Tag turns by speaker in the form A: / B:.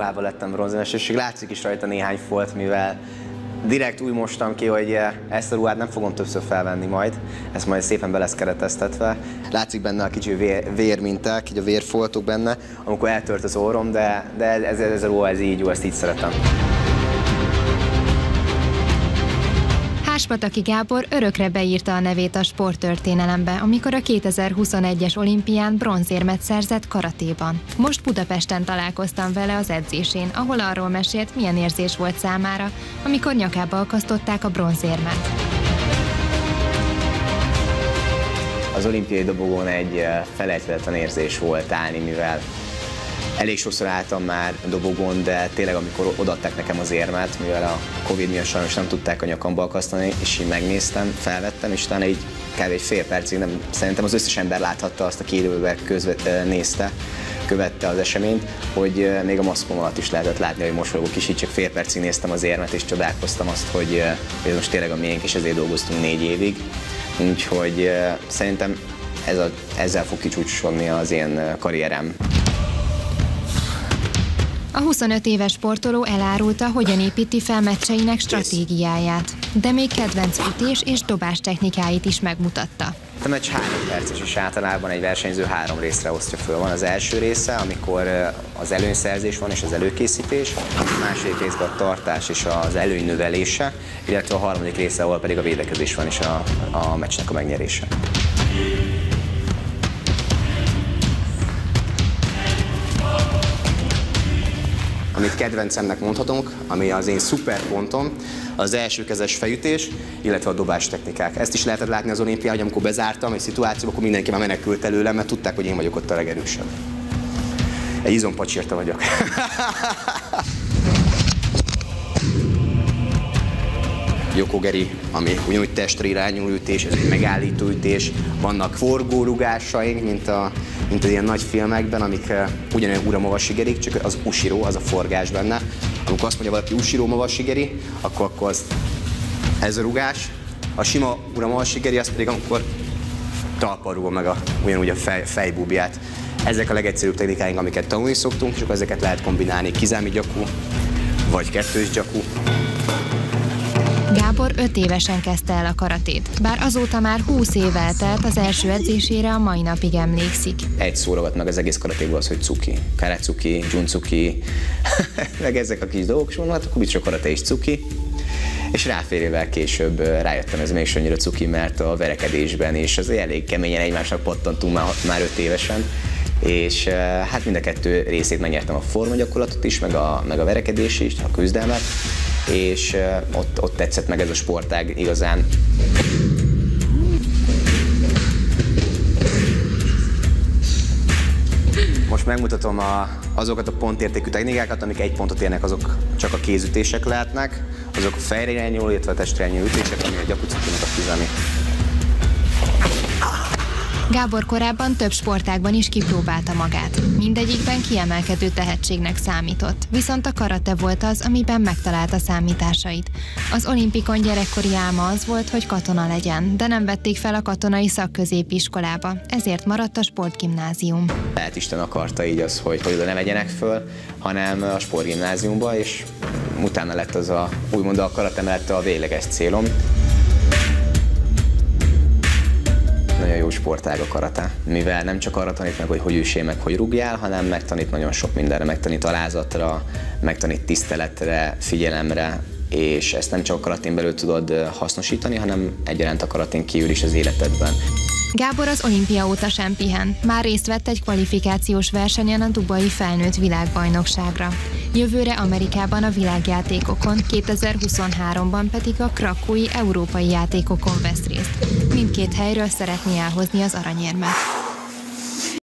A: ruhában lettem bronzérmes, és látszik is rajta néhány folt, mivel direkt úgy mostam ki, hogy ezt a ruhát nem fogom többször felvenni majd, ezt majd szépen be lesz kereteztetve. Látszik benne a kicsi vérminták, így a vérfoltok benne, amikor eltört az orrom, de ez a ruha, ez így jó, ezt így szeretem.
B: Háspataki Gábor örökre beírta a nevét a sporttörténelembe, amikor a 2021-es olimpián bronzérmet szerzett karatéban. Most Budapesten találkoztam vele az edzésén, ahol arról mesélt, milyen érzés volt számára, amikor nyakába akasztották a bronzérmet.
A: Az olimpiai dobogón egy felejthetetlen érzés volt állni, mivel elég sokszor álltam már a dobogón, de tényleg amikor odaadták nekem az érmet, mivel a Covid miatt sajnos nem tudták a nyakamba akasztani, és így megnéztem, felvettem, és utána így kb. Egy fél percig, szerintem az összes ember láthatta azt, aki élőben nézte, követte az eseményt, hogy még a maszkom alatt is lehetett látni, hogy mosolygok is, így csak fél percig néztem az érmet, és csodálkoztam azt, hogy ez most tényleg a miénk, és ezért dolgoztunk 4 évig. Úgyhogy szerintem ezzel fog kicsúcsosodni az én karrierem.
B: A 25 éves sportoló elárulta, hogyan építi fel meccseinek stratégiáját, de még kedvenc ütés és dobás technikáit is megmutatta.
A: A meccs 3 perces, és általában egy versenyző 3 részre osztja föl. Van az első része, amikor az előnyszerzés van és az előkészítés, a második részben a tartás és az előny növelése, illetve a harmadik része, ahol pedig a védekezés van és a meccsnek a megnyerése. Amit kedvencemnek mondhatunk, ami az én szuperpontom, az elsőkezes fejütés, illetve a dobás technikák. Ezt is lehetett látni az olimpián, hogy amikor bezártam egy szituációba, akkor mindenki már menekült előlem, mert tudták, hogy én vagyok ott a legerősebb. Egy izompacsírta vagyok. Jokogeri, ami ugyanúgy testre irányuló ütés, ez egy megállító ütés. Vannak forgórugásaink, mint az ilyen nagy filmekben, amik ugyanolyan ura-mavasigeri, csak az ushiro, az a forgás benne. Amikor azt mondja valaki ushiro-mavasigeri, akkor az ez a rugás. A sima ura-mavasigeri, az pedig amikor talpon rúgom meg ugyanúgy a fejbúbját. Ezek a legegyszerűbb technikáink, amiket tanulni szoktunk, és akkor ezeket lehet kombinálni kizámi gyaku, vagy kettős gyaku.
B: Gábor 5 évesen kezdte el a karatét, bár azóta már 20 év eltelt, az első edzésére a mai napig emlékszik. Egy
A: szó ragadt meg az egész karatéból az, hogy cuki. Karecuki, juncuki, meg ezek a kis dolgok, és mondom, hát akkor biztos a karate is cuki. És fél évvel később rájöttem, ez még annyira cuki, mert a verekedésben is azért elég keményen egymásnak pattantunk már 5 évesen. És hát mind a 2 részét megnyertem, a formagyakorlatot is, meg a verekedés is, a küzdelmet. És ott tetszett meg ez a sportág igazán. Most megmutatom azokat a pontértékű technikákat, amik 1 pontot érnek, azok csak a kézütések lehetnek, azok a fejre irányuló, illetve a testre irányuló ütések, ami a gyakucukinak a kizami.
B: Gábor korábban több sportágban is kipróbálta magát. Mindegyikben kiemelkedő tehetségnek számított, viszont a karate volt az, amiben megtalálta számításait. Az olimpikon gyerekkori álma az volt, hogy katona legyen, de nem vették fel a katonai szakközépiskolába, ezért maradt a sportgimnázium.
A: Lehet Isten akarta így az, hogy oda ne vegyenek föl, hanem a sportgimnáziumba, és utána lett az úgymond a karate mellett a végleges célom. Nagyon jó sportág a karate, mivel nem csak arra tanít meg, hogy üssél meg, hogy rúgjál, hanem megtanít nagyon sok mindenre, megtanít alázatra, megtanít tiszteletre, figyelemre, és ezt nem csak a karatén belül tudod hasznosítani, hanem egyaránt a karatén kívül is az életedben.
B: Gábor az olimpia óta sem pihen. Már részt vett egy kvalifikációs versenyen a dubai felnőtt világbajnokságra. Jövőre Amerikában a világjátékokon, 2023-ban pedig a krakói európai játékokon vesz részt. Mindkét helyről szeretné elhozni az aranyérmet.